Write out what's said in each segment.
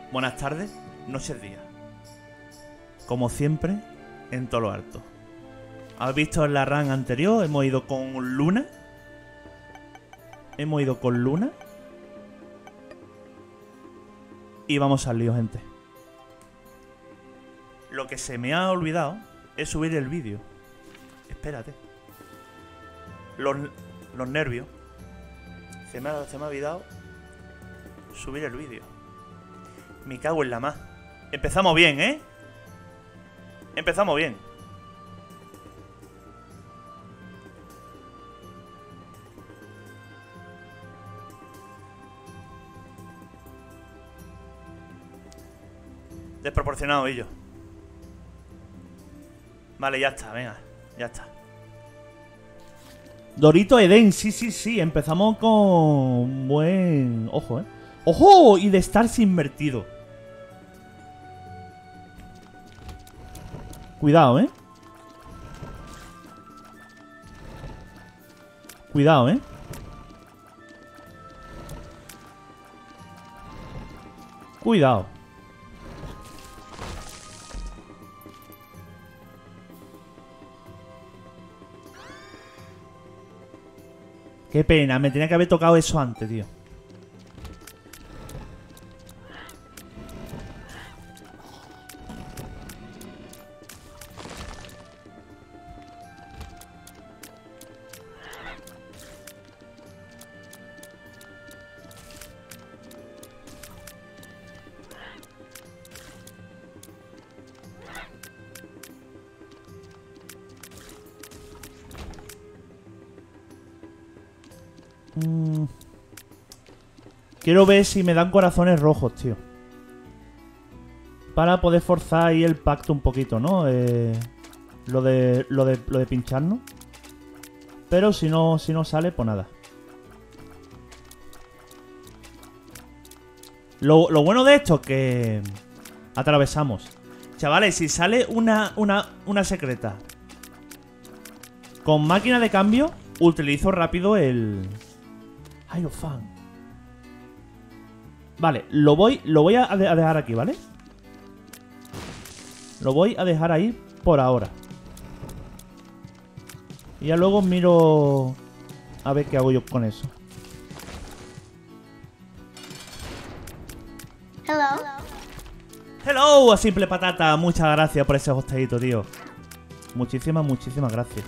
buenas tardes, noches, días. Como siempre, en todo lo alto. ¿Habéis visto en la run anterior? Hemos ido con Luna. Y vamos al lío, gente. Lo que se me ha olvidado es subir el vídeo. Espérate. Los nervios. Se me ha olvidado subir el vídeo. Me cago en la más. Empezamos bien, ¿eh? Empezamos bien. Desproporcionado ello. Vale, ya está, venga. Ya está. Dorito Eden, sí. Empezamos con buen... Ojo, ¿eh? ¡Ojo! Y de estar invertido. Cuidado, ¿eh? Cuidado, ¿eh? Cuidado. Qué pena, me tenía que haber tocado eso antes, tío. Quiero ver si me dan corazones rojos, tío. Para poder forzar ahí el pacto un poquito, ¿no? Lo de pincharnos. Pero si no sale, pues nada. Lo bueno de esto es que atravesamos. Chavales, si sale una secreta con máquina de cambio, utilizo rápido el Hierophant. Vale, lo voy a dejar aquí, ¿vale? Lo voy a dejar ahí por ahora. Y ya luego miro a ver qué hago yo con eso. Hello, a Simple Patata. Muchas gracias por ese hosteito, tío. Muchísimas gracias.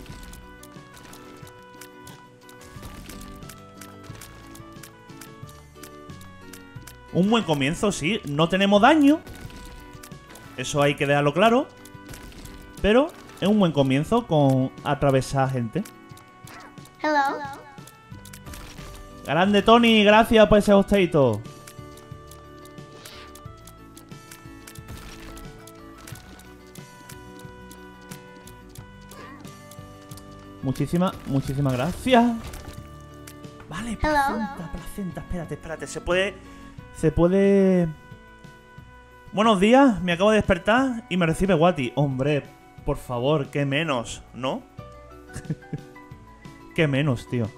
Un buen comienzo, sí. No tenemos daño. Eso hay que dejarlo claro. Pero es un buen comienzo con atravesar gente. Hello. Grande Tony, gracias por ese hosteito. Muchísimas gracias. Vale, placenta, espérate. Se puede... Buenos días, me acabo de despertar y me recibe Wati. Hombre, por favor, qué menos, ¿no? Qué menos, tío.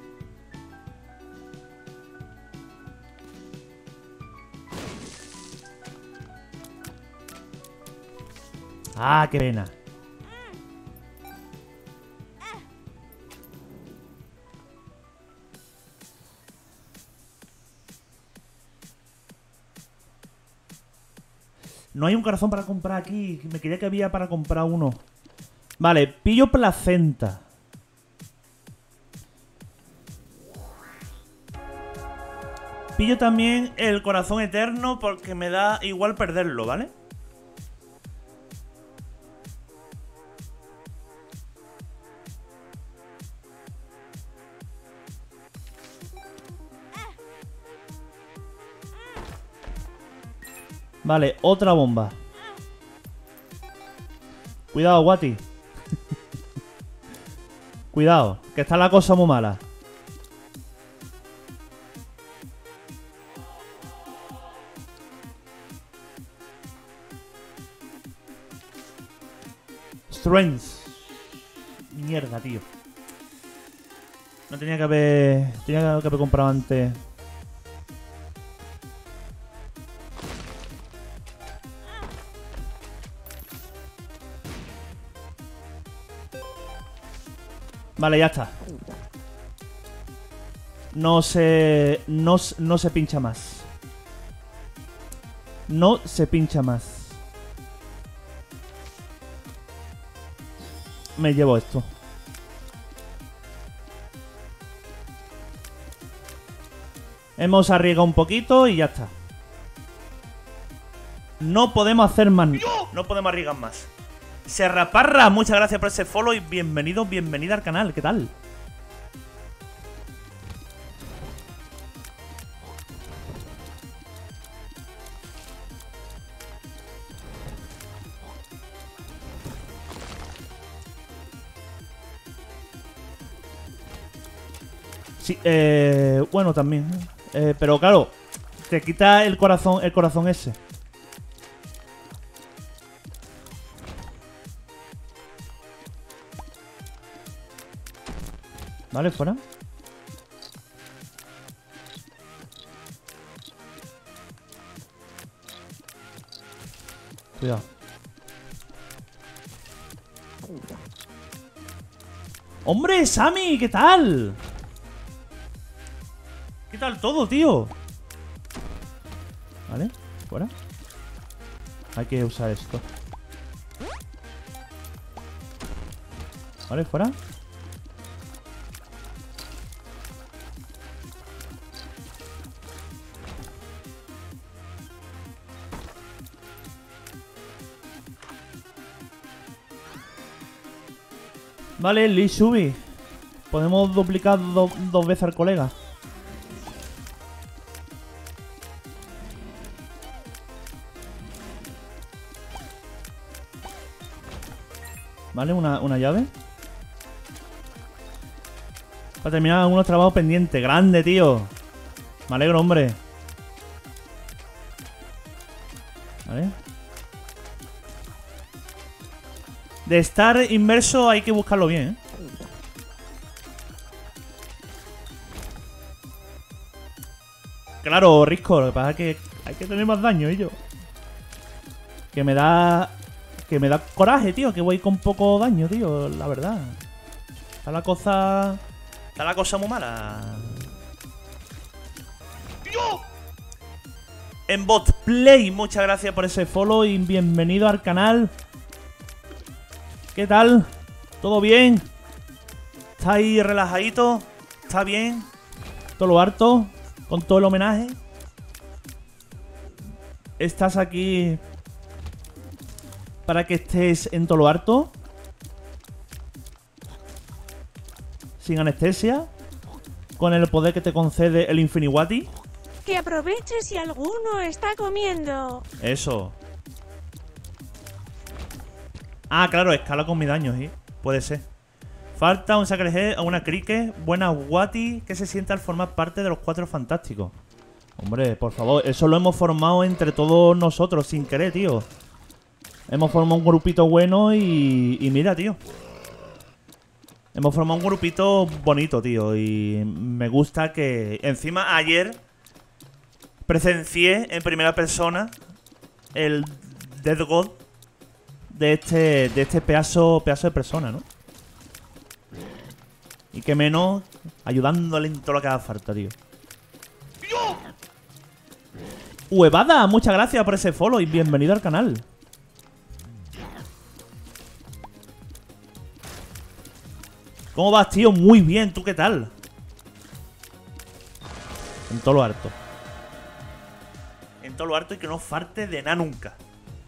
Ah, qué pena. No hay un corazón para comprar aquí. Me quería que había para comprar uno. Vale, pillo placenta. Pillo también el corazón eterno porque me da igual perderlo, ¿vale? Vale, otra bomba. Cuidado, Wati. Cuidado, que está la cosa muy mala. Strength. Mierda, tío. No tenía que haber comprado antes. Vale, ya está. No se pincha más. No se pincha más. Me llevo esto. Hemos arriesgado un poquito y ya está. No podemos hacer más. No podemos arriesgar más. Serraparra, muchas gracias por ese follow y bienvenido, bienvenida al canal. ¿Qué tal? Sí, bueno, también. Pero claro, te quita el corazón ese. Vale, fuera. Cuidado. ¡Hombre, Sammy! ¿Qué tal? ¿Qué tal todo, tío? Vale, fuera. Hay que usar esto. Vale, fuera. Vale, Lee Shubi. Podemos duplicar dos veces al colega. Vale, una llave. Para terminar algunos trabajos pendientes. Grande, tío. Me alegro, hombre. Vale. De estar inmerso hay que buscarlo bien, ¿eh? Claro, Risco. Lo que pasa es que hay que tener más daño, y yo. Que me da coraje, tío. Que voy con poco daño, tío. La verdad. Está la cosa muy mala. ¡Tío! En Bot Play, muchas gracias por ese follow y bienvenido al canal. ¿Qué tal? ¿Todo bien? ¿Está ahí relajadito? ¿Está bien? ¿Todo lo harto? ¿Con todo el homenaje? ¿Estás aquí para que estés en todo lo harto? ¿Sin anestesia? ¿Con el poder que te concede el Infiniwati? Que aproveche si alguno está comiendo. Eso. Ah, claro, escala con mi daño, ¿sí? Puede ser. Falta un Sacred Head, una Cricket, buena Wati, que se siente al formar parte de los Cuatro Fantásticos. Hombre, por favor, eso lo hemos formado entre todos nosotros, sin querer, tío. Hemos formado un grupito bueno y mira, tío. Hemos formado un grupito bonito, tío. Y me gusta que... Encima, ayer presencié en primera persona el Death God de este pedazo de persona, ¿no? Y que menos ayudándole en todo lo que haga falta, tío. Huevada, muchas gracias por ese follow y bienvenido al canal. ¿Cómo vas, tío? Muy bien, ¿tú qué tal? En todo lo harto. En todo lo harto y que no falte de nada nunca.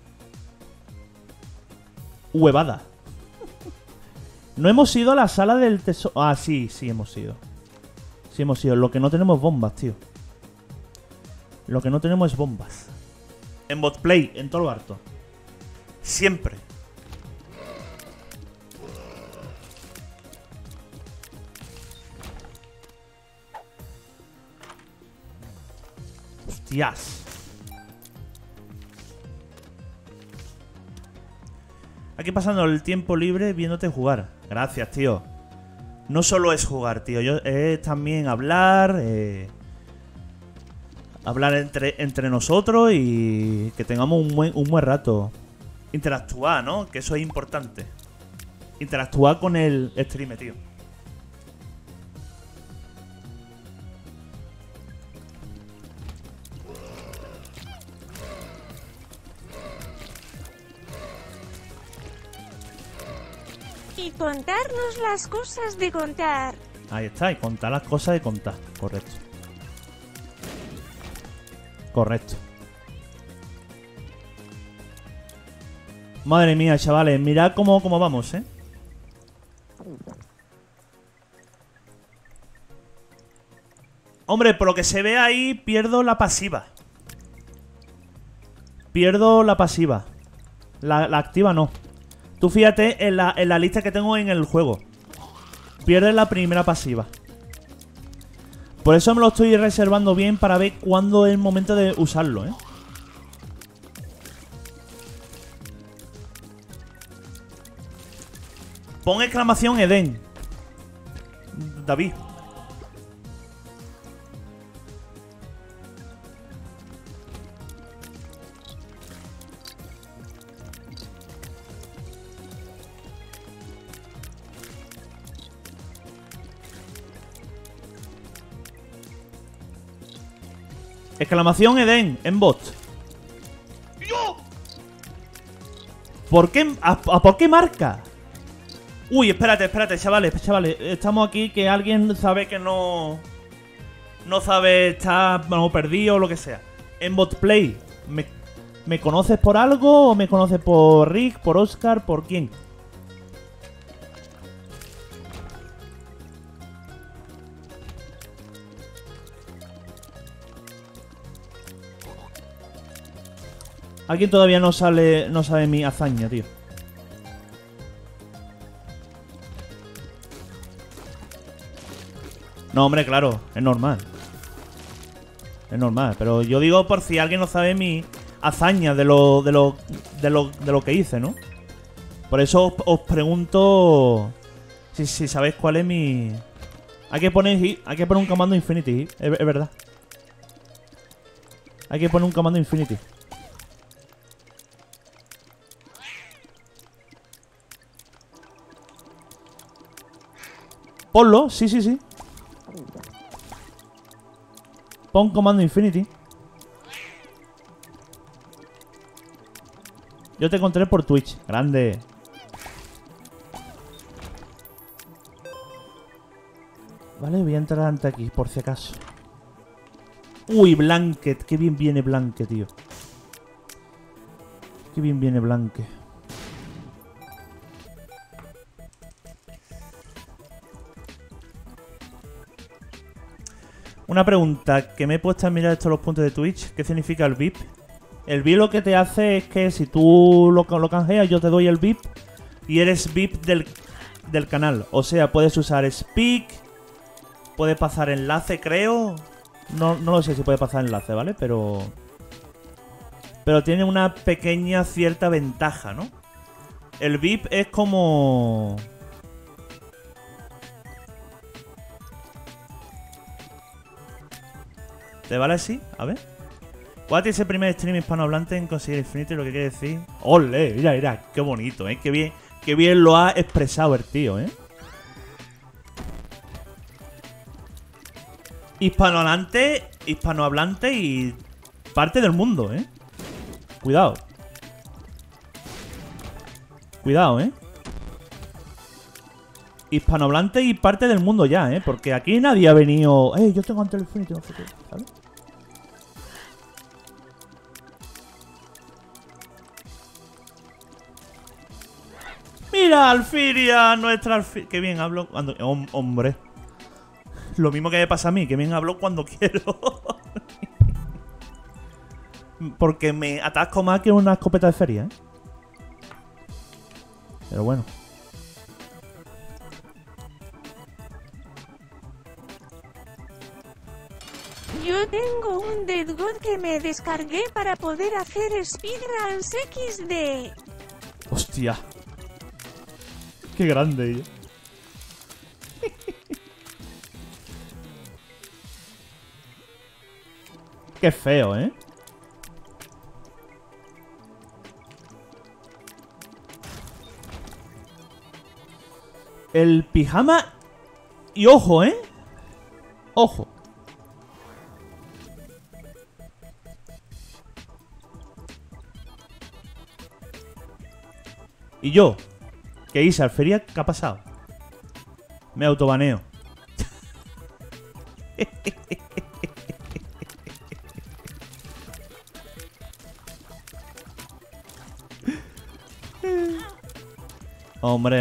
Huevada. No hemos ido a la sala del tesoro. Ah, sí, sí hemos ido. Sí hemos ido. Lo que no tenemos es bombas, tío. Lo que no tenemos es bombas. En botplay, en todo lo harto. Siempre. Hostias. Aquí pasando el tiempo libre viéndote jugar. Gracias, tío. No solo es jugar, tío. Es también hablar. Hablar entre nosotros y que tengamos un buen rato. Interactuar, ¿no? Que eso es importante. Interactuar con el stream, tío. Y contarnos las cosas de contar. Ahí está, y contar las cosas de contar. Correcto. Correcto. Madre mía, chavales, mirad cómo vamos, ¿eh? Hombre, por lo que se ve ahí, pierdo la pasiva. Pierdo la pasiva. La activa no. Tú fíjate en la lista que tengo en el juego. Pierdes la primera pasiva. Por eso me lo estoy reservando bien para ver cuándo es el momento de usarlo, ¿eh? Pon exclamación Eden. David. Exclamación Eden en bot. ¿Por qué? ¿Por qué marca? Uy, espérate, chavales. Estamos aquí que alguien sabe que no sabe, está perdido o lo que sea. En bot play, ¿me conoces por algo o me conoces por Rick, por Oscar, por quién? Alguien todavía no sabe mi hazaña, tío. No, hombre, claro, es normal. Es normal, pero yo digo por si alguien no sabe mi hazaña de lo que hice, ¿no? Por eso os pregunto si sabéis cuál es mi... Hay que poner un comando Infinity, es verdad. Hay que poner un comando Infinity. Ponlo, sí. Pon comando Infinity. Yo te encontré por Twitch. Grande. Vale, voy a entrar ante aquí, por si acaso. Uy, Blanket. Qué bien viene Blanket, tío. Qué bien viene Blanket. Una pregunta, que me he puesto a mirar estos los puntos de Twitch. ¿Qué significa el VIP? El VIP lo que te hace es que si tú lo canjeas, yo te doy el VIP y eres VIP del canal. O sea, puedes usar Speak, puedes pasar enlace, creo. No lo sé si puede pasar enlace, ¿vale? Pero tiene una pequeña cierta ventaja, ¿no? El VIP es como... ¿Te vale así? A ver. ¿Cuál es el primer stream hispanohablante en conseguir Infinity? Lo que quiere decir. ¡Ole! Mira, qué bonito, ¿eh? Qué bien lo ha expresado el tío, ¿eh? Hispanohablante y parte del mundo, ¿eh? Cuidado. Cuidado, ¿eh? Hispanohablante y parte del mundo ya, ¿eh? Porque aquí nadie ha venido... yo tengo ante el Infinity, no sé qué, ¿sabes? ¡Mira, Alfiria! Nuestra Alfiria... Qué bien hablo cuando... Hombre. Lo mismo que me pasa a mí, que bien hablo cuando quiero. Porque me atasco más que una escopeta de feria, ¿eh? Pero bueno. Yo tengo un Dead God que me descargué para poder hacer speedruns XD. Hostia. Qué grande ella. Qué feo, ¿eh? El pijama... Y ojo, ¿eh? Ojo. Y yo, ¿Qué hice? ¿Alferia? ¿Qué ha pasado? Me autobaneo. Hombre,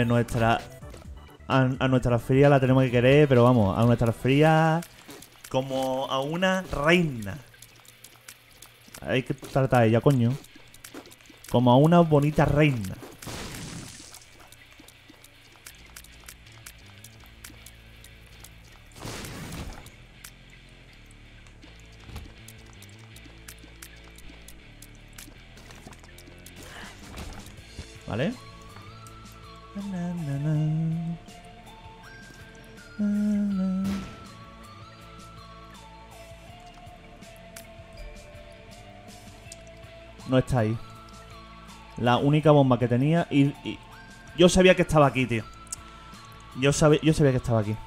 a nuestra fría la tenemos que querer, pero vamos, a nuestra fría como a una reina. Hay que tratar a ella, coño. Como a una bonita reina. ¿Vale? No está ahí. La única bomba que tenía y yo sabía que estaba aquí, tío. Yo sabía que estaba aquí.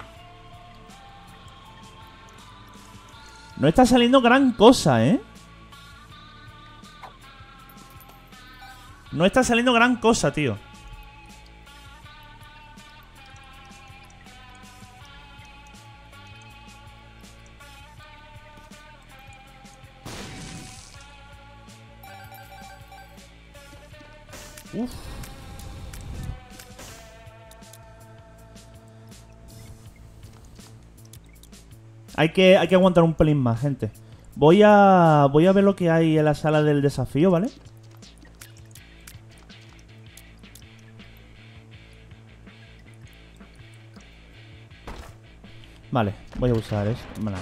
No está saliendo gran cosa, ¿eh? No está saliendo gran cosa, tío. Uf. Hay que aguantar un pelín más, gente. Voy a ver lo que hay en la sala del desafío, ¿vale? Vale, voy a usar esto. Vale.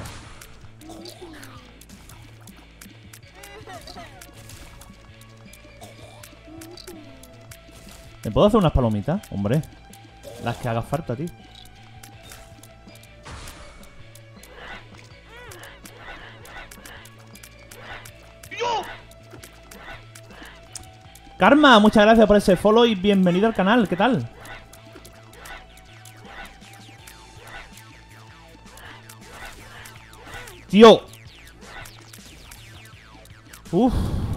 ¿Me puedo hacer unas palomitas? Hombre, las que haga falta, tío. Karma, muchas gracias por ese follow y bienvenido al canal. ¿Qué tal? Tío. Uf.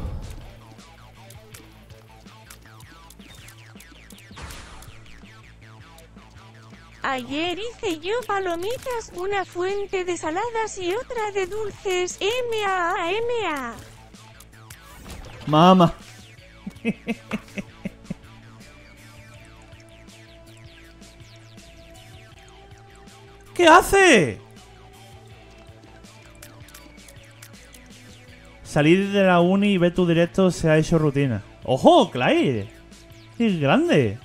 Ayer hice yo palomitas, una fuente de saladas y otra de dulces. M.A. Mamá. ¿Qué hace? Salir de la uni y ver tu directo se ha hecho rutina. ¡Ojo, Clay! ¡Qué grande!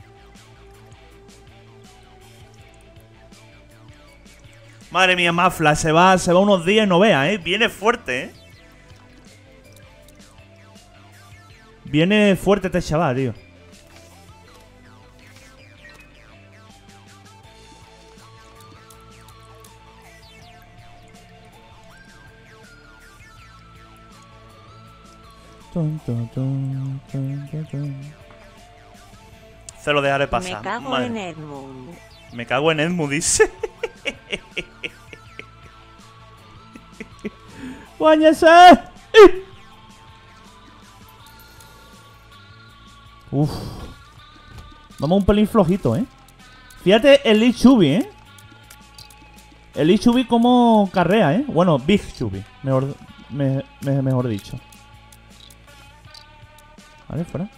Madre mía, Mafla, se va unos días y no vea, ¿eh? Viene fuerte, ¿eh? Viene fuerte este chaval, tío. Se lo dejaré pasar. Me cago Madre. en Edmund. Me cago en Edmund, dice. ¡Guáñese! Uf. Vamos un pelín flojito, ¿eh? Fíjate el Lee Chubby, ¿eh? El Lee Chubby como carrea, ¿eh? Bueno, Big Chubby, mejor dicho. Vale, fuera.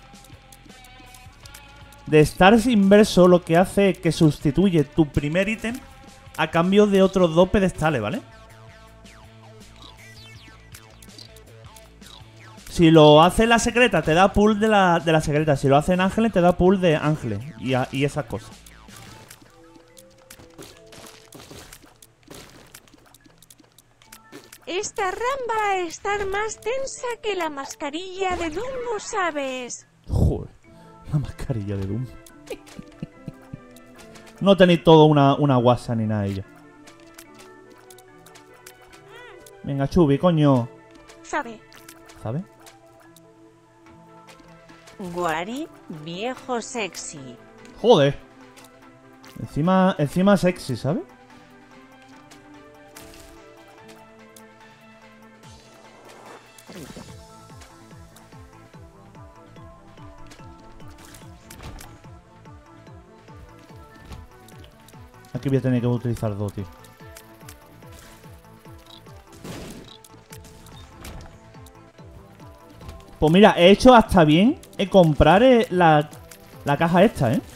De Stars Inverso lo que hace es que sustituye tu primer ítem a cambio de otros 2 pedestales, ¿vale? Si lo hace en la secreta, te da pool de la secreta. Si lo hace en ángeles, te da pool de ángeles. Y esas cosas. Esta RAM va a estar más tensa que la mascarilla de Dumbo, ¿sabes? Joder, la mascarilla de Doom. No tenéis todo una guasa ni nada de ello. Venga, Chubby, coño. ¿Sabe? ¿Sabe? Guari, viejo sexy. Joder. Encima sexy, ¿sabes? Aquí voy a tener que utilizar dos, tío. Pues mira, he hecho hasta bien en comprar la caja esta, ¿eh?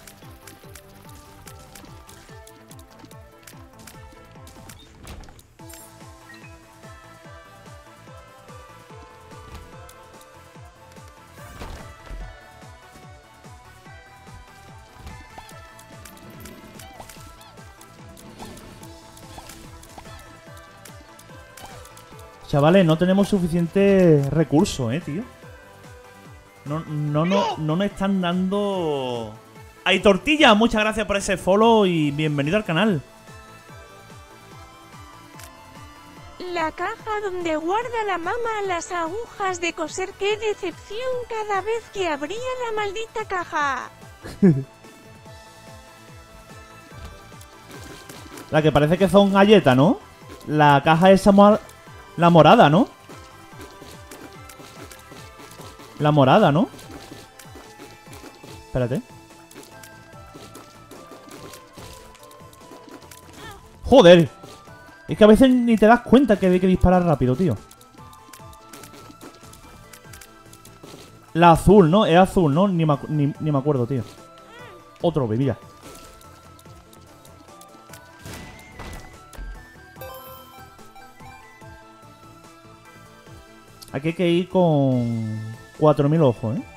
Chavales, no tenemos suficiente recursos, tío. No nos están dando... ¡Hay tortilla! Muchas gracias por ese follow y bienvenido al canal. La caja donde guarda la mamá las agujas de coser. ¡Qué decepción cada vez que abría la maldita caja! La que parece que son galletas, ¿no? La caja esa... La morada, ¿no? La morada, ¿no? Espérate. ¡Joder! Es que a veces ni te das cuenta que hay que disparar rápido, tío. La azul, ¿no? Es azul, ¿no? Ni me acuerdo, tío. Otro, mira. Aquí hay que ir con 4000 ojos, ¿eh?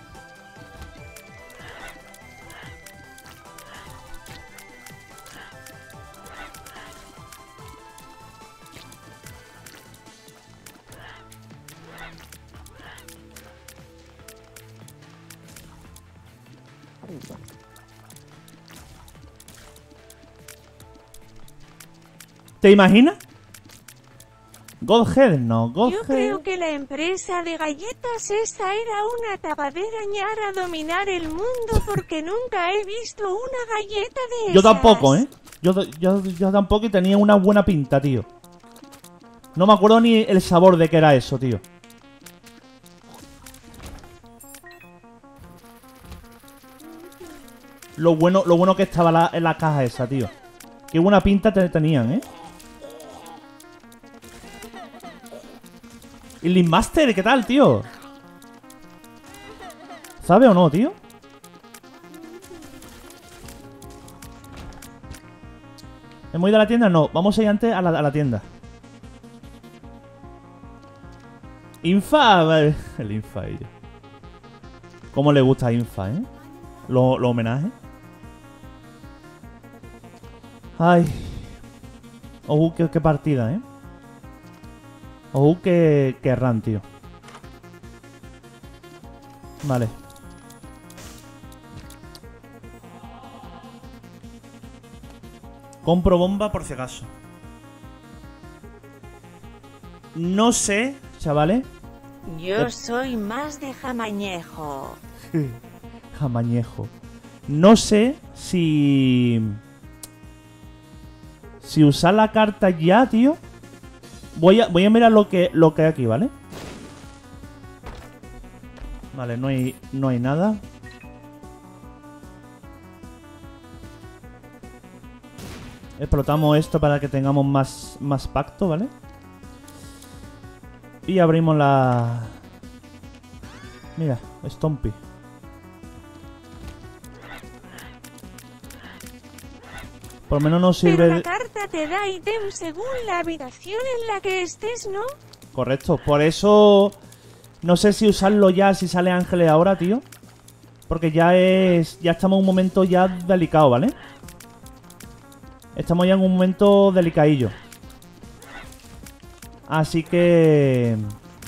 ¿Te imaginas? Godhead, no, Godhead. Yo creo que la empresa de galletas esa era una tapadera ñara a dominar el mundo porque nunca he visto una galleta de esas. Yo tampoco, ¿eh? Yo tampoco y tenía una buena pinta, tío. No me acuerdo ni el sabor de qué era eso, tío. Lo bueno que estaba en la caja esa, tío. Qué buena pinta tenían, ¿eh? ¿Y Link Master? ¿Qué tal, tío? ¿Sabe o no, tío? ¿Hemos ido a la tienda? No, vamos a ir antes a la tienda. Infa, el Infa, ella. ¿Cómo le gusta a Infa, eh? Los homenajes. Ay. Qué partida, eh. Que run, tío. Vale. Compro bomba por si acaso. No sé, chavales. Yo soy más de jamañejo. Jamañejo. No sé si usar la carta ya, tío. Voy a mirar lo que hay aquí, ¿vale? Vale, no hay nada. Explotamos esto para que tengamos más pacto, ¿vale? Y abrimos la... Mira, Stompy. Por lo menos nos sirve... Pero la carta te da ítem según la habitación en la que estés, ¿no? Correcto, por eso... No sé si usarlo ya, si sale Ángeles ahora, tío. Porque ya estamos en un momento ya delicado, ¿vale? Estamos ya en un momento delicadillo. Así que...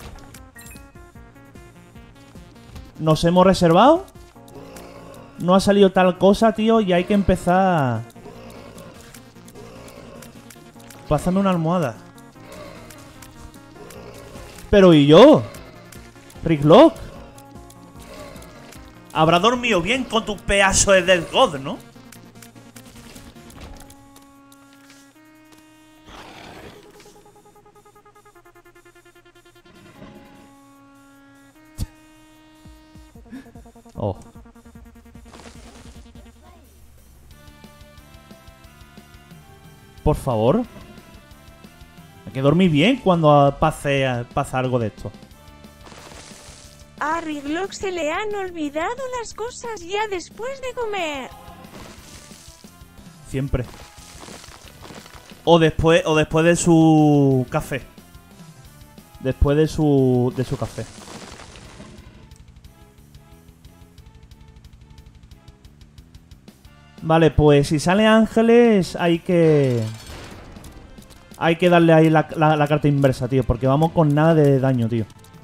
Nos hemos reservado. No ha salido tal cosa, tío, y hay que empezar... Pásame una almohada. Pero ¿y yo? Ricklock. Habrá dormido bien con tu pedazo de Death God, ¿no? Oh. por favor. Hay que dormir bien cuando pasa algo de esto. A Riglock se le han olvidado las cosas ya después de comer. Siempre. O después de su café. Después de su café. Vale, pues si sale ángeles hay que darle ahí la carta inversa, tío. Porque vamos con nada de daño, tío.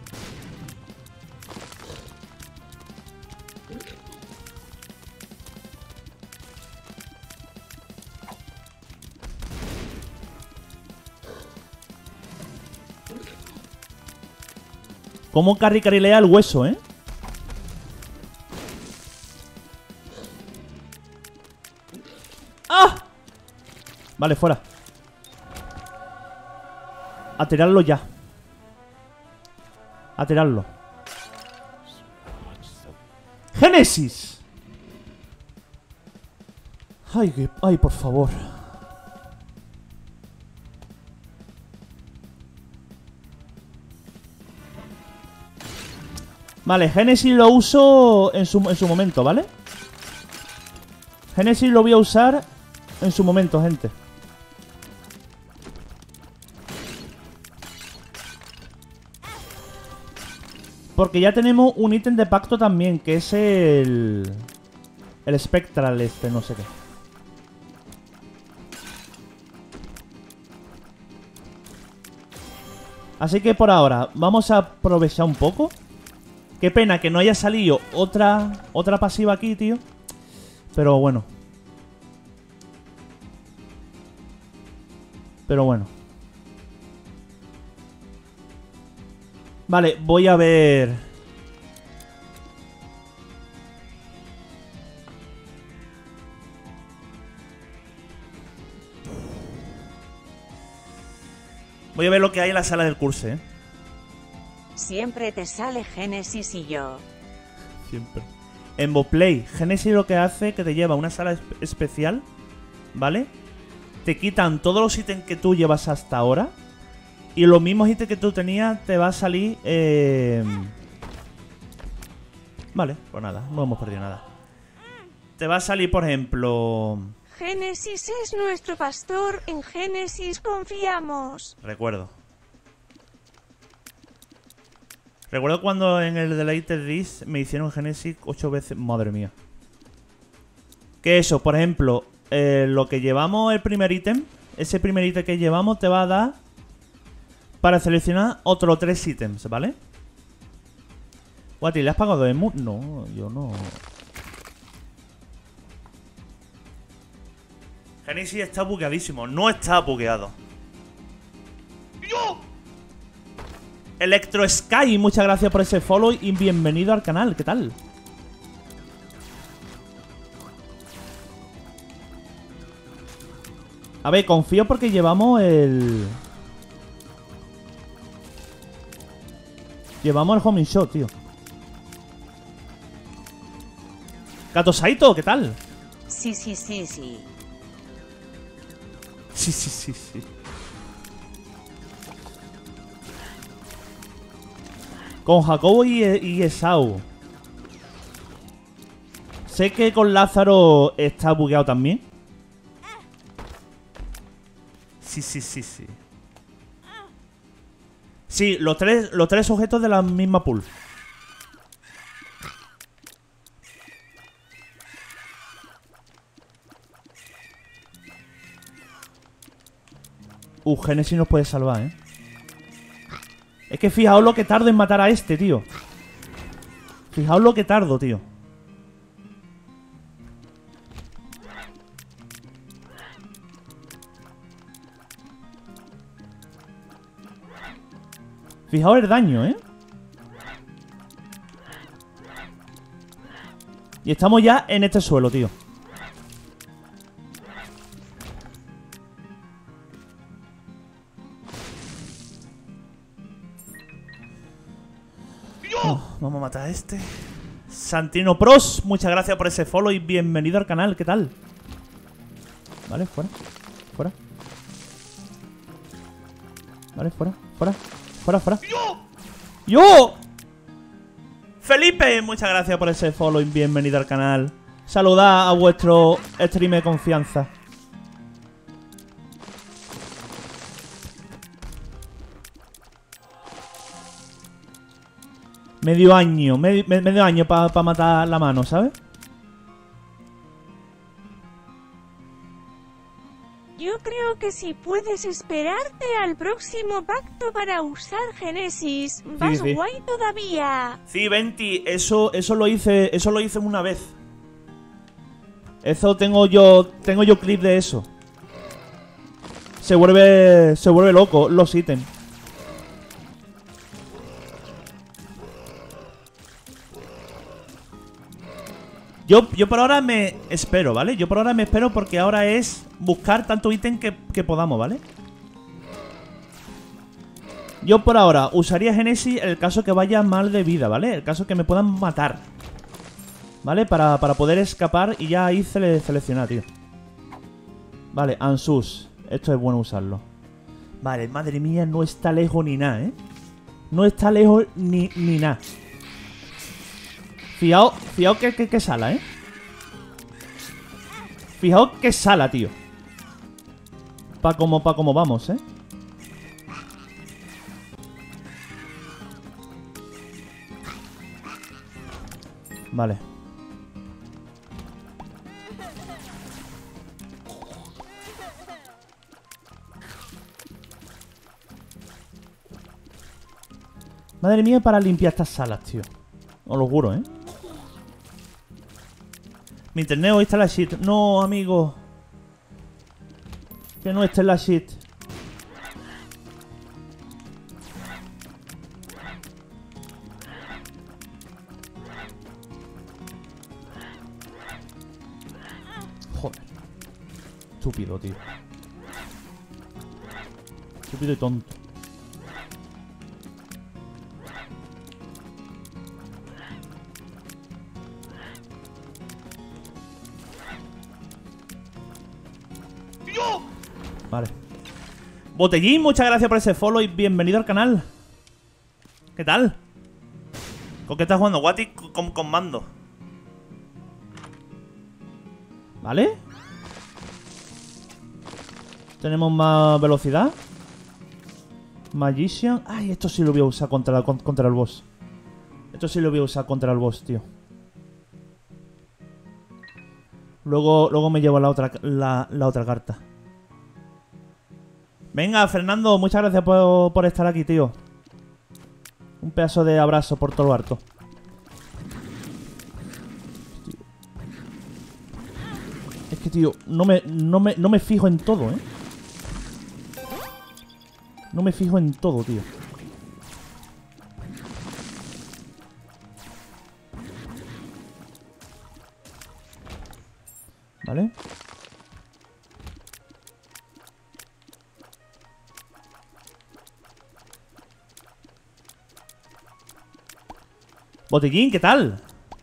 Cómo carricarilea el hueso, ¿eh? ¡Ah! Vale, fuera. A tirarlo ya. A tirarlo. ¡Génesis! Ay, por favor. Vale, Génesis lo uso en su momento, ¿vale? Génesis lo voy a usar en su momento, gente. Porque ya tenemos un ítem de pacto también, que es el Spectral no sé qué. Así que por ahora vamos a aprovechar un poco. Qué pena que no haya salido otra pasiva aquí, tío. Pero bueno. Vale, voy a ver. Voy a ver lo que hay en la sala del curso, ¿eh? Siempre te sale Génesis y yo. Siempre. En Boplay, Génesis lo que hace es que te lleva a una sala especial, ¿vale? Te quitan todos los ítems que tú llevas hasta ahora. Y los mismos ítems que tú tenías te va a salir... Vale, pues nada, no hemos perdido nada. Te va a salir, por ejemplo... Génesis es nuestro pastor, en Génesis confiamos. Recuerdo cuando en el Deleted Disc me hicieron Génesis 8 veces. Madre mía. Que eso, por ejemplo, lo que llevamos, el primer ítem. Ese primer ítem que llevamos te va a dar para seleccionar otros 3 ítems, ¿vale? Guati, ¿le has pagado emu? No, yo no. Génesis está bugueadísimo. No está bugueado. ¡Yo! Electro Sky, muchas gracias por ese follow y bienvenido al canal. ¿Qué tal? A ver, confío porque llevamos el... Llevamos el homing shot, tío. Gato Saito, ¿qué tal? Sí. Sí. Con Jacobo y Esau. Sé que con Lázaro está bugueado también. Sí. Sí, los tres objetos de la misma pool. Génesis nos puede salvar, ¿eh? Es que fijaos lo que tardo en matar a este, tío. Fijaos lo que tardo, tío. Fijaos el daño, ¿eh? Y estamos ya en este suelo, tío. Vamos a matar a este. Santino Pros, muchas gracias por ese follow y bienvenido al canal. ¿Qué tal? Vale, fuera. Vale, fuera, fuera, fuera, fuera. ¡Yo! Felipe, muchas gracias por ese follow y bienvenido al canal. Saludad a vuestro stream de confianza. Medio año para matar la mano, ¿sabes? Yo creo que si puedes esperarte al próximo pacto para usar Génesis, vas sí. guay todavía. Sí, Venti, eso lo hice una vez. Eso tengo yo clip de eso. Se vuelve loco los ítems. Yo por ahora me espero, ¿vale? Yo por ahora me espero porque ahora es buscar tanto ítem que podamos, ¿vale? Yo por ahora usaría Génesis en el caso que vaya mal de vida, ¿vale? El caso que me puedan matar, ¿vale? Para poder escapar y ya ahí seleccionar, tío. Vale, Ansus. Esto es bueno usarlo. Vale, madre mía, no está lejos ni nada, ¿eh? No está lejos ni nada. Fijaos que sala, ¿eh? Fijaos que sala, tío. Pa' como vamos, ¿eh? Vale. Madre mía, para limpiar estas salas, tío. Os lo juro, ¿eh? Mi internet hoy está en la shit. No, amigo. Que no esté en la shit. Joder. Estúpido, tío. Estúpido y tonto. Vale. Botellín, muchas gracias por ese follow y bienvenido al canal. ¿Qué tal? ¿Con qué estás jugando? Wati con mando. ¿Vale? Tenemos más velocidad. Magician. Ay, esto sí lo voy a usar contra el boss. Esto sí lo voy a usar contra el boss, tío. Luego me llevo la otra carta. Venga, Fernando, muchas gracias por estar aquí, tío. Un pedazo de abrazo por todo lo harto. Es que, tío, no me fijo en todo, ¿eh? No me fijo en todo, tío. ¿Vale? Botellín, ¿qué tal?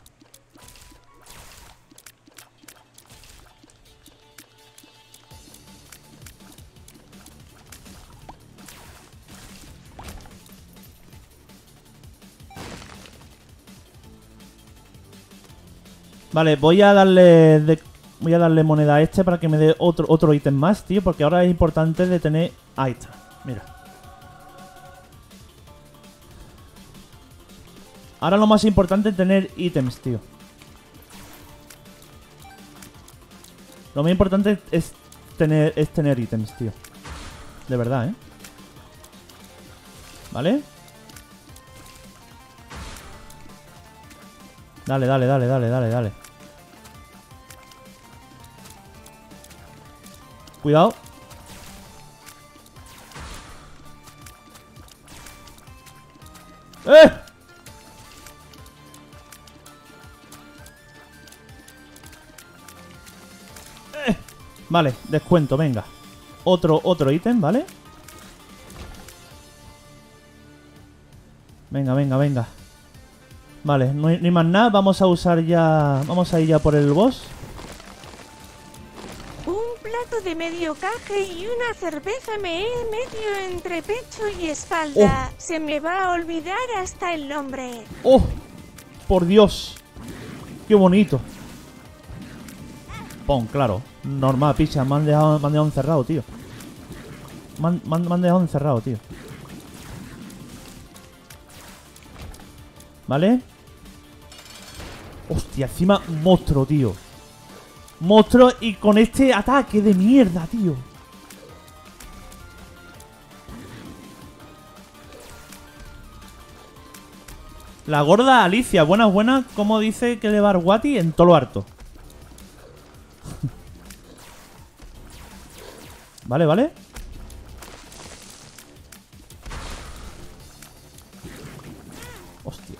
Vale, voy a darle moneda a este para que me dé otro ítem más, tío, porque ahora es importante de tener... Ahí está, mira. Ahora lo más importante es tener ítems, tío. Lo más importante es tener ítems, tío. De verdad, ¿eh? ¿Vale? Dale. Cuidado. ¡Eh! Vale, descuento, venga. Otro ítem, ¿vale? Venga. Vale, no hay más nada. Vamos a usar ya... Vamos a ir ya por el boss. Un plato de medio caje y una cerveza me he metido entre pecho y espalda. Se me va a olvidar hasta el nombre. ¡Oh! ¡Por Dios! ¡Qué bonito! Pon, claro. Normal, picha. Me han dejado encerrado, tío. Me han dejado encerrado, tío. ¿Vale? Hostia, encima monstruo, tío. Monstruo y con este ataque de mierda, tío. La gorda Alicia, buenas, buenas. ¿Cómo dice que le va Arguati? En todo lo harto. Vale, vale. Hostia.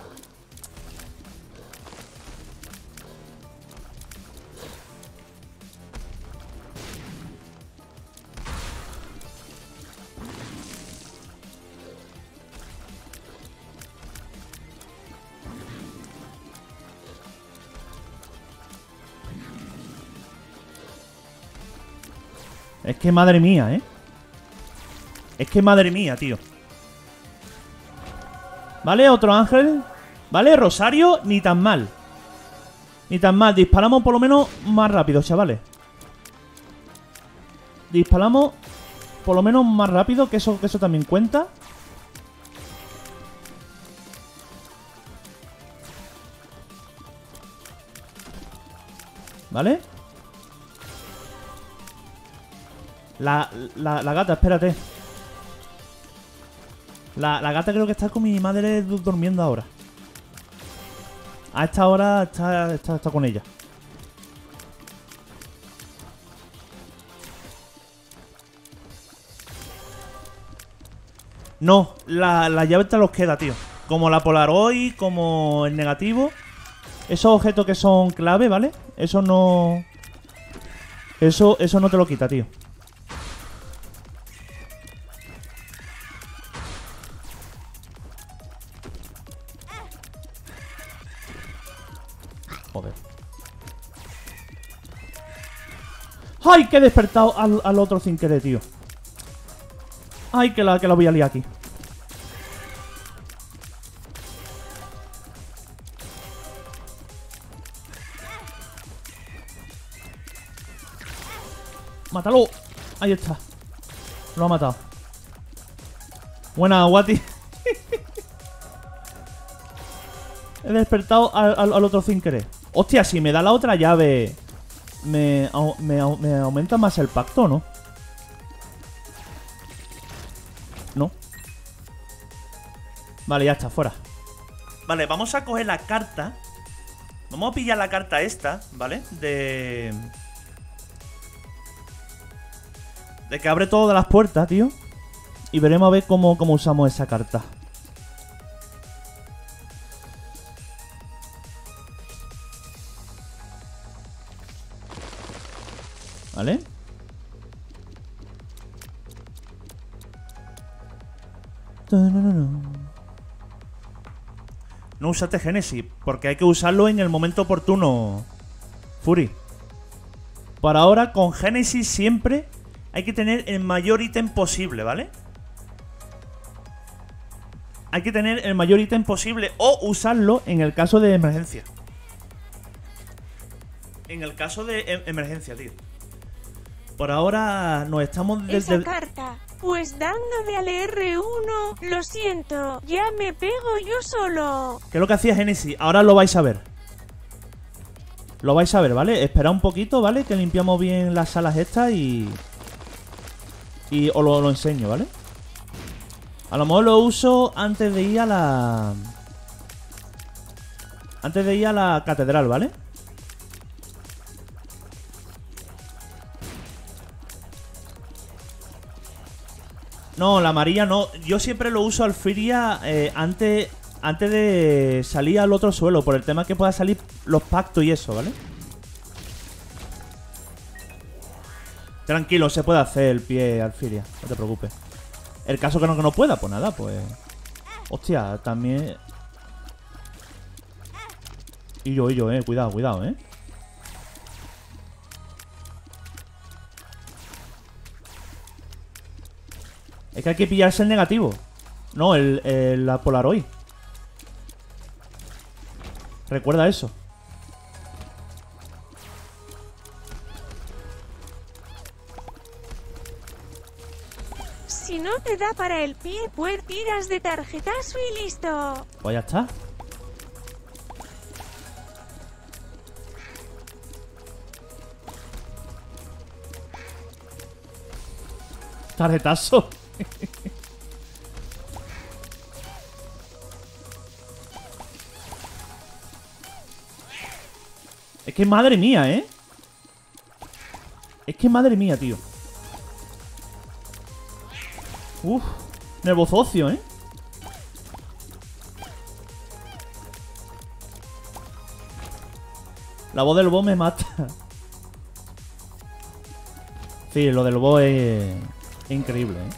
Es que madre mía, ¿eh? Es que madre mía, tío. Vale, otro ángel. Vale, Rosario, ni tan mal. Ni tan mal. Disparamos por lo menos más rápido, chavales. Disparamos por lo menos más rápido, que eso también cuenta. ¿Vale? La gata, espérate. La gata creo que está con mi madre durmiendo ahora. A esta hora está con ella. No, la llave te los queda, tío. Como la Polaroid, como el negativo. Esos objetos que son clave, ¿vale? Eso no... Eso no te lo quita, tío. Joder. ¡Ay, que he despertado al otro sin querer, tío! ¡Ay, que la voy a liar aquí! ¡Mátalo! Ahí está. Lo ha matado. Buena, Guati. He despertado al otro sin querer. Hostia, si me da la otra llave, ¿me aumenta más el pacto o no? No. Vale, ya está, fuera. Vale, vamos a coger la carta. Vamos a pillar la carta esta, ¿vale? De que abre todas las puertas, tío. Y veremos a ver cómo usamos esa carta. ¿Vale? No usaste Génesis, porque hay que usarlo en el momento oportuno, Fury. Por ahora, con Génesis siempre hay que tener el mayor ítem posible, ¿vale? Hay que tener el mayor ítem posible o usarlo en el caso de emergencia. En el caso de emergencia, tío. Por ahora nos estamos Esa carta, pues dándole al R1, lo siento, ya me pego yo solo. ¿Qué es lo que hacía Genesis? Ahora lo vais a ver. Lo vais a ver, ¿vale? Esperad un poquito, ¿vale? Que limpiamos bien las salas estas y os lo enseño, ¿vale? A lo mejor lo uso antes de ir a la... Antes de ir a la catedral, ¿vale? No, la amarilla no. Yo siempre lo uso Alfiria antes de salir al otro suelo. Por el tema que pueda salir los pactos y eso, ¿vale? Tranquilo, se puede hacer el pie Alfiria. No te preocupes. El caso que no pueda, pues nada, pues... Hostia, también... Y yo, cuidado, Es que hay que pillarse el negativo. No, la Polaroid. Recuerda eso. Si no te da para el pie, pues tiras de tarjetazo y listo. Pues ya está. Tarjetazo. Es que madre mía, ¿eh? Es que madre mía, tío. Uf, nervosocio, ¿eh? La voz del lobo me mata. Sí, lo del lobo es increíble, ¿eh?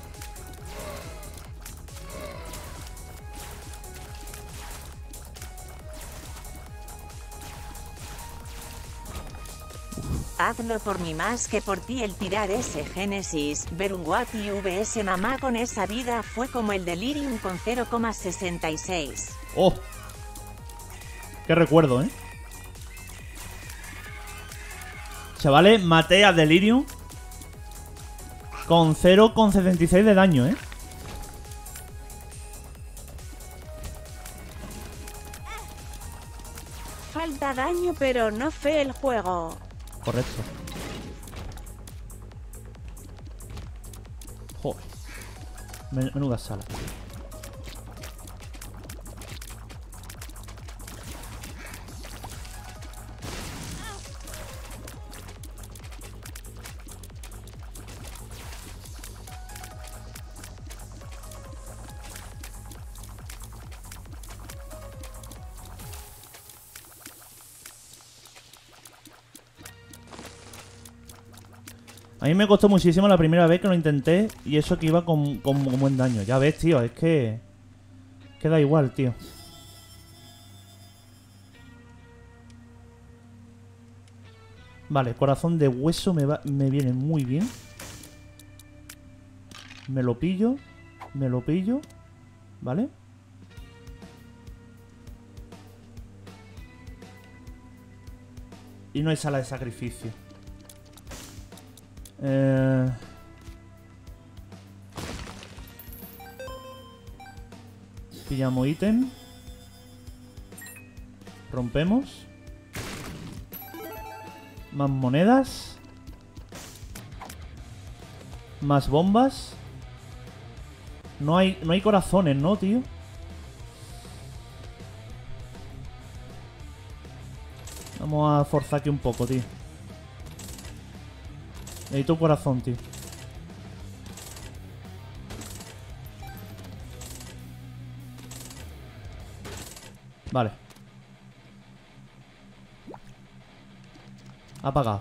Hazlo por mí más que por ti el tirar ese Génesis, ver un Wacky vs mamá con esa vida fue como el Delirium con 0,66. ¡Oh! ¡Qué recuerdo, eh! Chavales, maté a Delirium con 0,76 de daño, eh. Falta daño, pero no fe el juego. Correcto. Joder. Menuda sala. A mí me costó muchísimo la primera vez que lo intenté. Y eso que iba con buen daño. Ya ves, tío, es que... queda igual, tío. Vale, corazón de hueso me viene muy bien. Me lo pillo. Me lo pillo. ¿Vale? Y no hay sala de sacrificio. Pillamos ítem. Rompemos. Más monedas. Más bombas. No hay corazones, ¿no, tío? Vamos a forzar aquí un poco, tío. Necesito un corazón, tío. Vale. Apagado.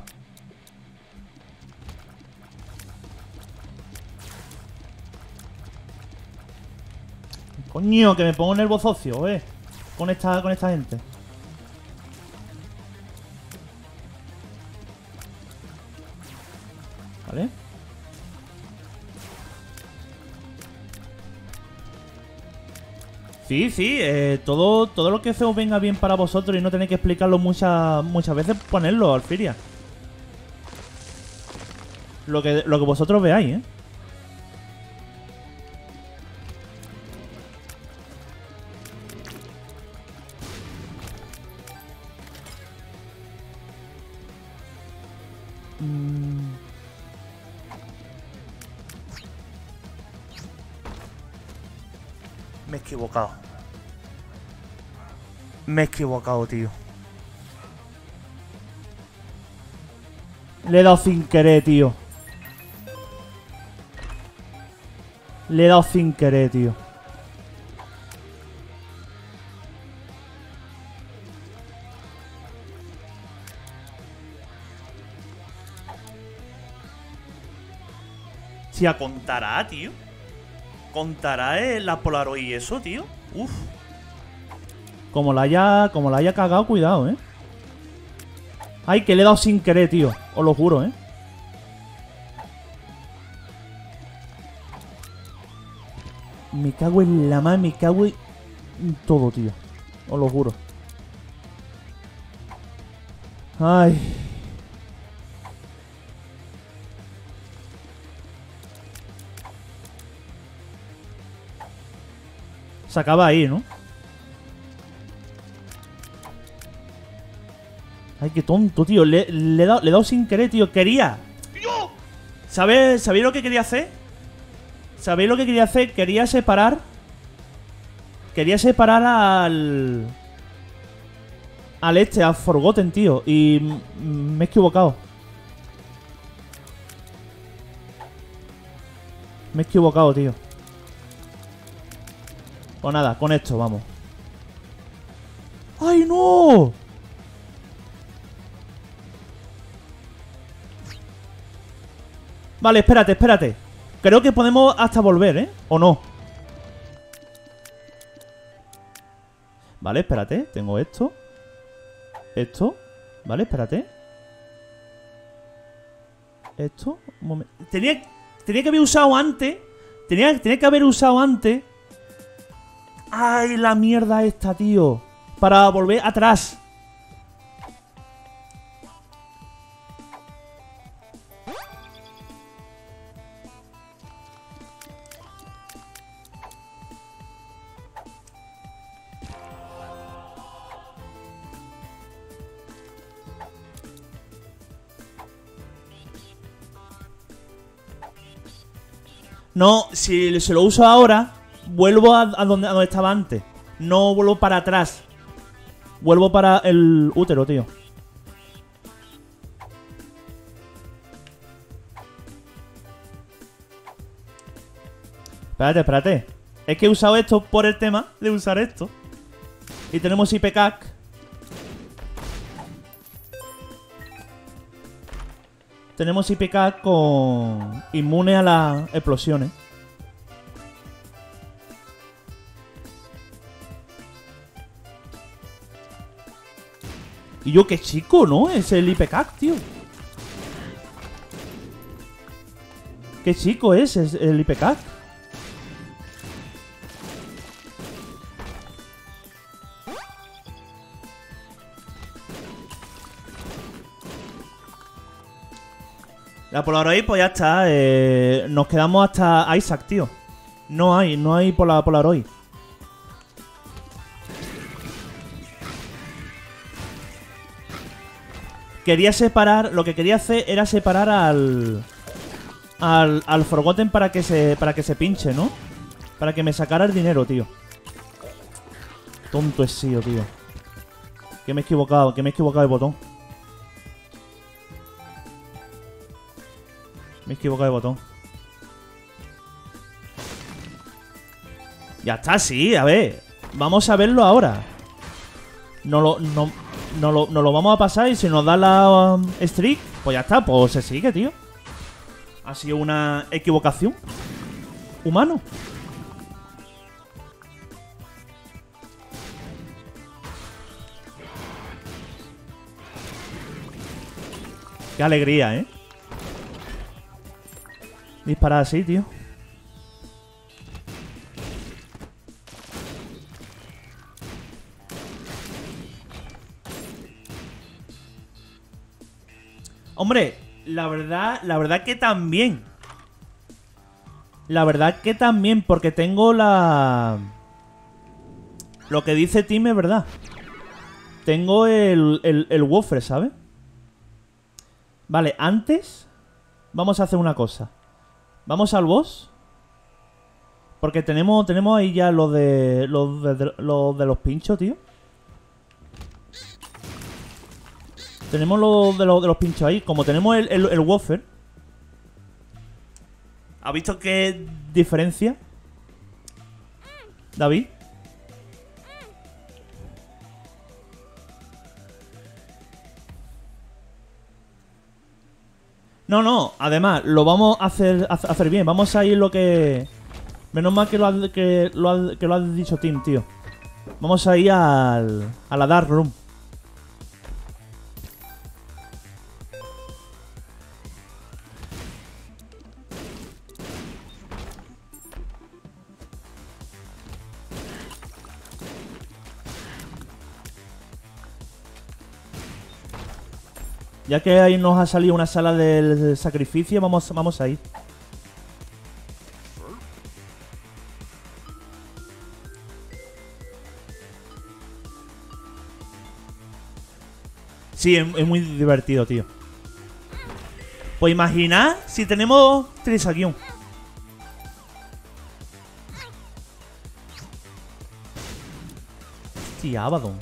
Coño, que me pongo nervosocio, con esta gente. Vale. Sí, todo lo que se os venga bien para vosotros y no tenéis que explicarlo muchas veces, ponedlo, Alfiria. Lo que vosotros veáis, Me he equivocado. Me he equivocado, tío. Le he dado sin querer, tío. Le he dado sin querer, tío. Tía, contará, tío. Contará la Polaroid y eso, tío. Uf. Como la haya cagado, cuidado, Ay, que le he dado sin querer, tío. Os lo juro, Me cago en la madre, me cago en todo, tío. Os lo juro. Ay. Se acaba ahí, ¿no? Ay, qué tonto, tío. Le he dado sin querer, tío. Quería. ¿Sabéis lo que quería hacer? ¿Sabéis lo que quería hacer? Quería separar al Forgotten, tío. Y me he equivocado. Me he equivocado, tío. Pues nada, con esto, vamos. ¡Ay, no! Vale, espérate. Creo que podemos hasta volver, ¿eh? ¿O no? Vale, espérate. Tengo esto. Esto. Vale, espérate. Esto. Un momento. Tenía que haber usado antes. Tenía que haber usado antes. ¡Ay, la mierda esta, tío! Para volver atrás. No, si se lo uso ahora, vuelvo a donde estaba antes. No vuelvo para atrás. Vuelvo para el útero, tío. Espérate. Es que he usado esto por el tema de usar esto. Y tenemos IPCAC. Tenemos IPCAC con inmune a las explosiones. Y yo, qué chico, ¿no? Es el IPCAC, tío. Qué chico es el IPCAC. La Polaroid, pues ya está. Nos quedamos hasta Isaac, tío. No hay Polaroid. Quería separar. Lo que quería hacer era separar al Forgotten para que se pinche, ¿no? Para que me sacara el dinero, tío. Tonto he sido, tío. Que me he equivocado de botón. Me he equivocado de botón. Ya está, sí, a ver. Vamos a verlo ahora. No lo vamos a pasar y si nos da la streak, pues ya está, pues se sigue, tío. Ha sido una equivocación. Humano. Qué alegría, ¿eh? Disparar así, tío. Hombre, la verdad que también. La verdad que también, porque tengo la... Lo que dice Tim es verdad. Tengo el Wofre, ¿sabes? Vale, antes vamos a hacer una cosa. Vamos al boss. Porque tenemos ahí ya los de los pinchos, tío. Tenemos los de los pinchos ahí. Como tenemos el Woffer. ¿Has visto qué diferencia, David? No, además, lo vamos a hacer bien. Vamos a ir lo que... Menos mal que lo ha dicho Tim, tío. Vamos a ir a la Dark Room. Ya que ahí nos ha salido una sala del sacrificio, vamos a ir. Sí, es muy divertido, tío. Pues imaginad si tenemos Trisakion. Hostia, Abaddon.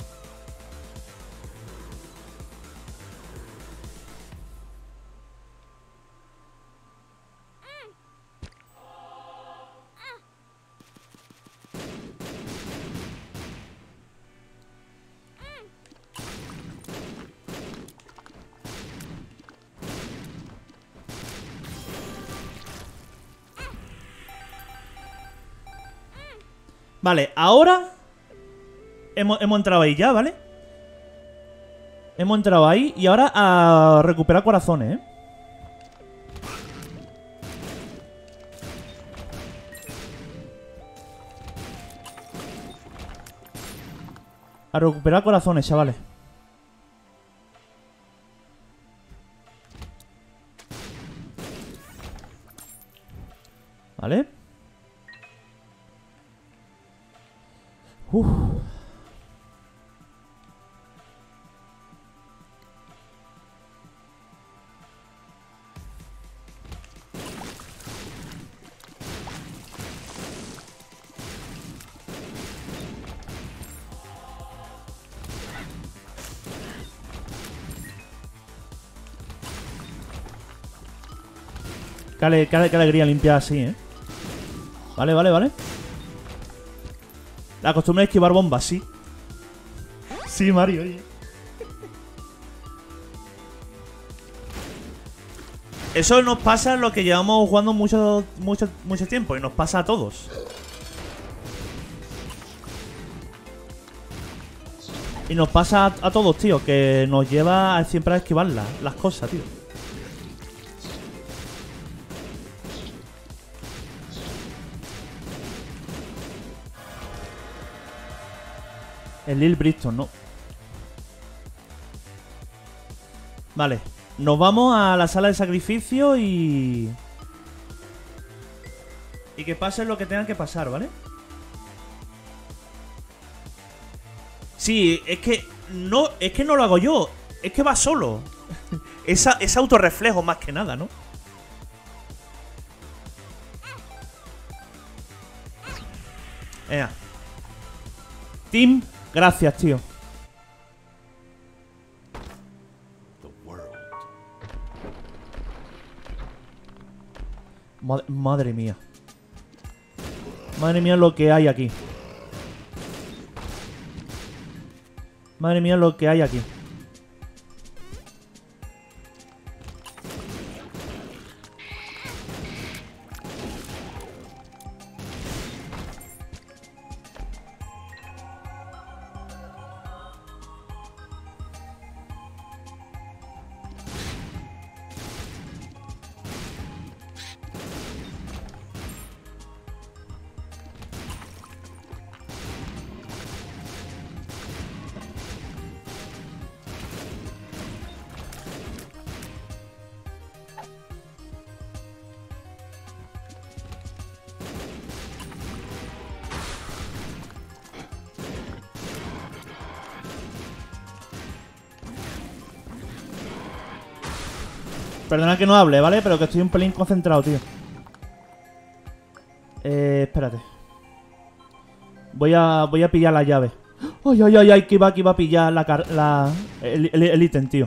Vale, ahora hemos entrado ahí ya, ¿vale? Hemos entrado ahí y ahora a recuperar corazones, ¿eh? A recuperar corazones, chavales. Vale. Qué alegría limpiar así, ¿eh? Vale, vale, vale. La costumbre es esquivar bombas, sí. Sí, Mario, oye. Eso nos pasa lo que llevamos jugando mucho tiempo. Y nos pasa a todos. Y nos pasa a todos, tío. Que nos lleva siempre a esquivar las cosas, tío. El Lil Bristol, no. Vale. Nos vamos a la sala de sacrificio y que pase lo que tenga que pasar, ¿vale? Sí, es que no lo hago yo. Es que va solo. Es autorreflejo más que nada, ¿no? Venga. Team, gracias, tío. Madre mía. Madre mía lo que hay aquí. Madre mía lo que hay aquí. Perdona que no hable, ¿vale? Pero que estoy un pelín concentrado, tío. Espérate. Voy a pillar la llave. ¡Ay, ay, ay! Que iba a pillar el ítem, tío.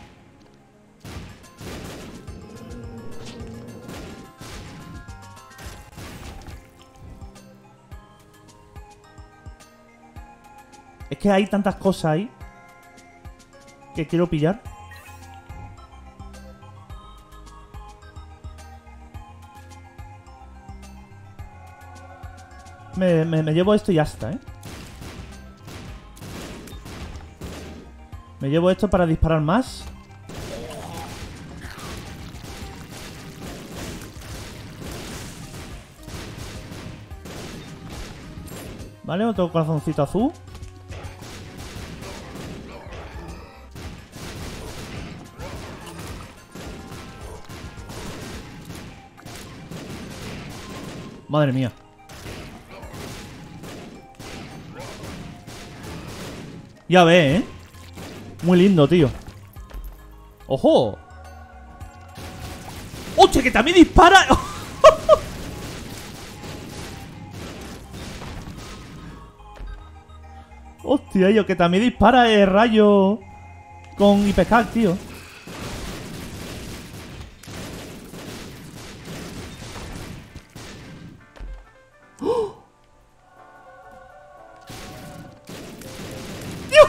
Es que hay tantas cosas ahí que quiero pillar. Me llevo esto y ya está, ¿eh? Me llevo esto para disparar más. Vale, otro corazoncito azul. Madre mía. Ya ves, ¿eh? Muy lindo, tío. ¡Ojo! ¡Hostia, que también dispara! Hostia, yo que también dispara el rayo con Hyperhack, tío. ¡Oh! ¡Dios!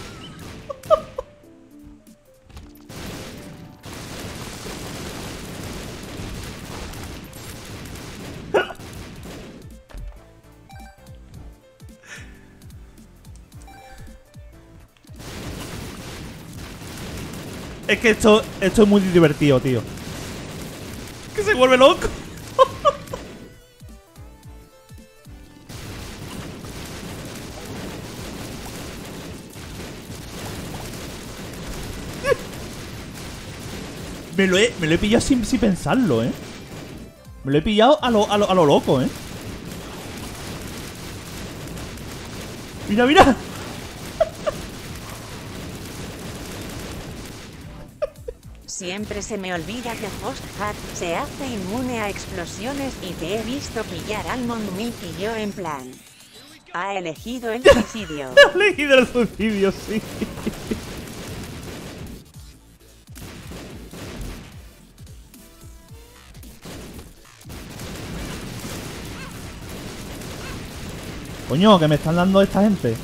Es que esto es muy divertido, tío. Que se vuelve loco. Me lo he pillado sin pensarlo, ¿eh? Me lo he pillado a lo loco, ¿eh? Mira, mira. Siempre se me olvida que Hosthat se hace inmune a explosiones y te he visto pillar Almond Milk y yo en plan. Ha elegido el suicidio. Ha elegido el suicidio, sí. Coño, que me están dando esta gente.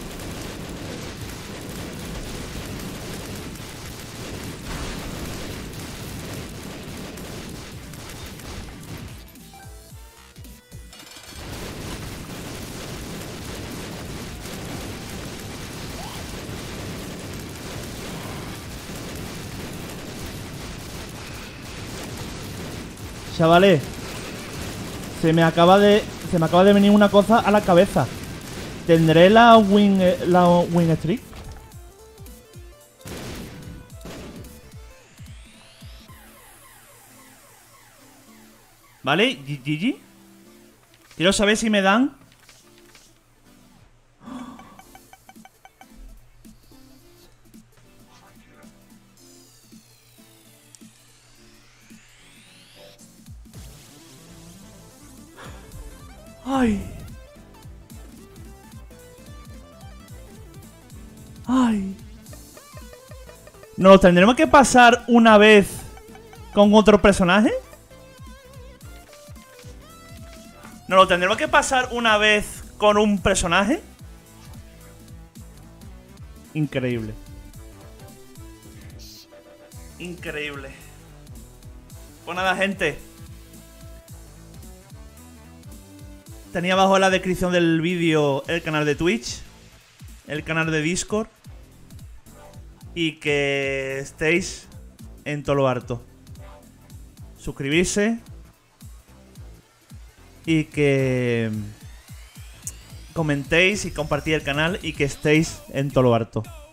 Chavales, se me acaba de venir una cosa a la cabeza. ¿Tendré la win streak? ¿Vale? GG. Quiero saber si me dan. Ay. Ay. ¿Nos lo tendremos que pasar una vez con otro personaje? ¿Nos lo tendremos que pasar una vez con un personaje? Increíble. Increíble. Pues nada, gente. Tenía abajo en la descripción del vídeo el canal de Twitch, el canal de Discord, y que estéis en todo lo harto. Suscribirse y que comentéis y compartir el canal y que estéis en todo lo harto.